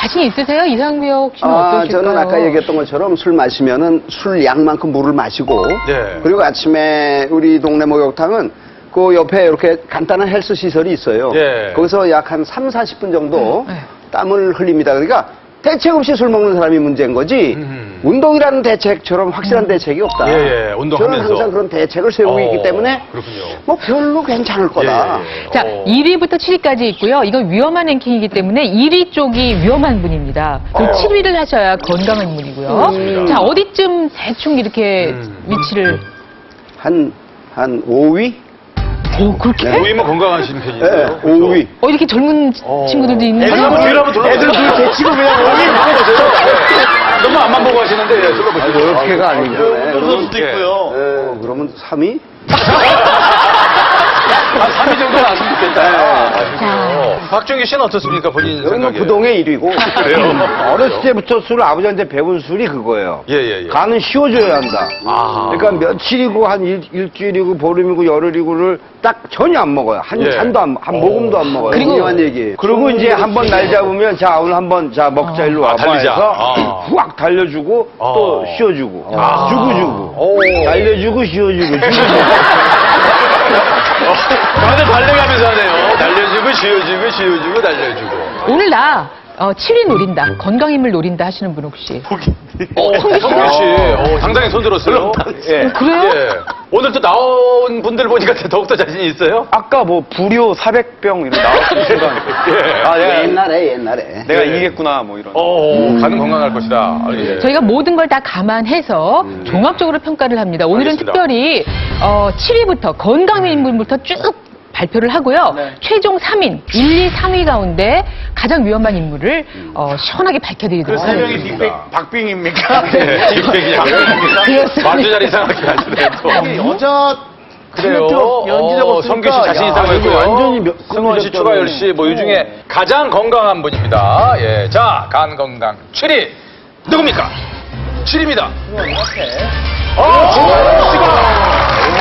자신 있으세요? 이상벽 씨는 어떠실까요? 저는 아까 얘기했던 것처럼 술 마시면은 술 양만큼 물을 마시고 네. 그리고 아침에 우리 동네 목욕탕은 그 옆에 이렇게 간단한 헬스 시설이 있어요. 네. 거기서 약 한 3, 40분 정도 네. 땀을 흘립니다. 그러니까 대책 없이 술 먹는 사람이 문제인 거지 운동이라는 대책처럼 확실한 대책이 없다. 예, 운동하면서. 저는 항상 그런 대책을 세우고 있기 때문에 그렇군요. 뭐 별로 괜찮을 거다. 예. 자, 1위부터 7위까지 있고요. 이거 위험한 랭킹이기 때문에 1위 쪽이 위험한 분입니다. 그리고 7위를 하셔야 건강한 분이고요. 자, 어디쯤 대충 이렇게 위치를. 한 5위? 오, 그렇게? 모임은 건강하신 편이세요? 네, 5위. 이렇게 젊은 친구들도 있는데. 애들 한번 뒤로 한번 돌아보세요. 애들 대치고 그냥 모임 보세요. 너무 앞만 보고 하시는데, 예, 둘러보세요. 그렇게가 아니죠. 그럴 수도 있고요. 그러면 3위? 한 3위 정도 나왔으면 좋겠다. 아시죠? 박준기 씨는 어떻습니까? 본인 여기는 생각에. 부동의 1위고. 그래요? 어렸을 때부터 술 아버지한테 배운 술이 그거예요. 예. 간은 씌워줘야 한다. 그러니까 며칠이고 한 일주일이고 보름이고 열흘이고를 딱 전혀 안 먹어요. 한 예. 잔도 한 모금도 안 먹어요. 그리고- 중요한 얘기예요. 그리고 이제 한 번 날 잡으면 자 오늘 한번 자 먹자 일로 와봐 달리자. 해서 후악 달려주고 또 씌워주고 주고 오. 달려주고 씌워주고 주고 다들 달려가면서 하네요. 달려주고, 씌워주고, 달려주고. 오늘 나 7위 노린다. 건강임을 노린다 하시는 분 혹시? 성규 씨. 당당히 손 들었어요. 예. 그래요? 예. 오늘 또 나온 분들 보니까 더욱더 자신이 있어요? 아까 뭐 불효 400병 이런 나왔을 순간 예. 아 옛날에 내가 이기겠구나 뭐 이런 가는 건강할 것이다. 예. 저희가 모든 걸 다 감안해서 종합적으로 평가를 합니다. 오늘은 알겠습니다. 특별히 7위부터 건강인물부터 쭉 발표를 하고요. 최종 3인, 1, 2, 3위 가운데 가장 위험한 인물을 시원하게 밝혀드리도록 하겠습니다. 박빙입니까? 네, 빅뱅이 박빙입니까? 그렇습니다. 말도 잘 이상하게 하시네요. 또. 여자 그래요. 성규 씨 자신 있다고 했고요. 완전히 승원 씨, 추가열 씨, 뭐 이 중에 가장 건강한 분입니다. 예, 자, 간 건강 7위 누굽니까? 7위입니다. 추가열 씨가.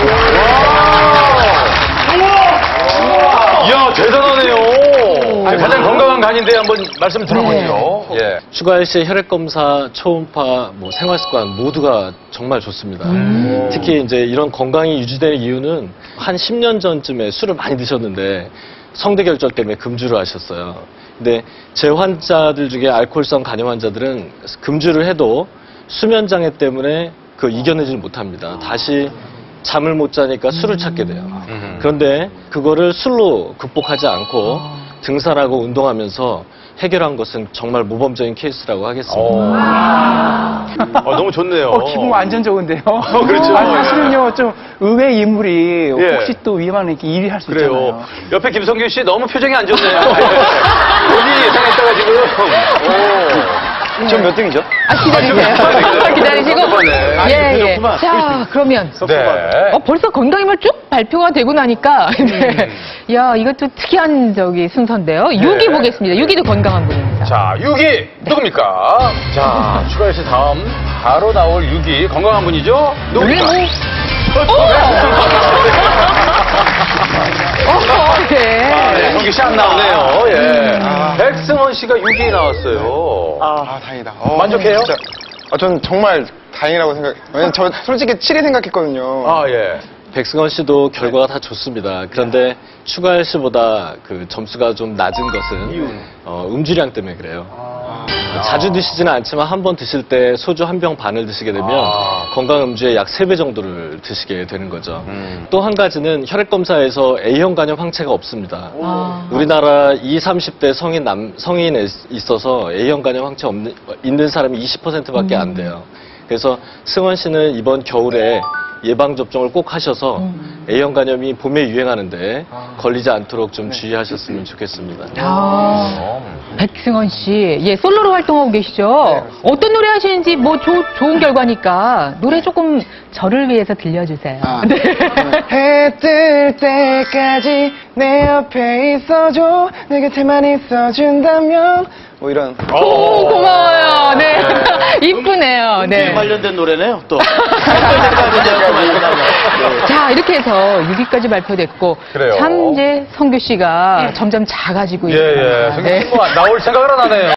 이야, 대단하네요. 가장 건강한 간인데 한번 말씀 들어보시죠. 예. 추가열 씨의 혈액검사, 초음파, 뭐 생활습관 모두가 정말 좋습니다. 특히 이제 이런 건강이 유지되는 이유는 한 10년 전쯤에 술을 많이 드셨는데 성대결절 때문에 금주를 하셨어요. 근데 제 환자들 중에 알코올성 간염 환자들은 금주를 해도 수면장애 때문에 그 이겨내지를 못합니다. 다시 잠을 못 자니까 술을 찾게 돼요. 그런데 그거를 술로 극복하지 않고 등산하고 운동하면서 해결한 것은 정말 모범적인 케이스라고 하겠습니다. 너무 좋네요. 기분 완전 좋은데요. 그렇죠. 사실은요 좀 의외의 인물이 예. 혹시 또 위험한 이렇게 1위 할 수 그래요. 있잖아요. 옆에 김성규 씨 너무 표정이 안 좋네요. 본인이 예상했다가 지금. 전 몇 등이죠? 기다리세요. 기다리시고. 네. 예. 자, 그러면. 네. 벌써 건강임을 쭉 발표가 되고 나니까. 네. 야, 이것도 특이한 순서인데요. 6위 보겠습니다. 6위도 건강한 분입니다. 자, 6위 누굽니까? 자, 추가열 씨 다음 바로 나올 6위 건강한 분이죠? 누굽니까? 네. 네, 성규 씨 안 나오네요. 예. 백승원 씨가 6위에 나왔어요. 다행이다. 만족해요? 진짜. 저는 정말 다행이라고 생각. 왜냐면 저 솔직히 7위 생각했거든요. 아, 예. 백승원 씨도 결과가 다 좋습니다. 그런데 추가열 씨보다 그 점수가 좀 낮은 것은 음주량 때문에 그래요. 자주 드시지는 않지만 한 번 드실 때 소주 한 병 반을 드시게 되면 건강 음주의 약 3배 정도를 드시게 되는 거죠. 또 한 가지는 혈액검사에서 A형 간염 항체가 없습니다. 우리나라 20, 30대 성인에 있어서 A형 간염 항체 있는 사람이 20%밖에 안 돼요. 그래서 승원 씨는 이번 겨울에 예방접종을 꼭 하셔서 A형 간염이 봄에 유행하는데 걸리지 않도록 좀 주의하셨으면 좋겠습니다. 백승원 씨, 예, 솔로로 활동하고 계시죠? 어떤 노래 하시는지 뭐 좋은 결과니까 노래 조금 저를 위해서 들려주세요. 네. 해 뜰 때까지 내 옆에 있어줘. 내 곁에만 있어준다면. 뭐 이런. 오, 고마워요. 네. 이쁘네요. 네. 관련된 노래네요, 또. 자, 이렇게 해서 6위까지 발표됐고. 그래요. 참 이제 성규 씨가 점점 작아지고 예, 있습니다. 예. 성규 씨 뭐 나올 생각을 안 하네요.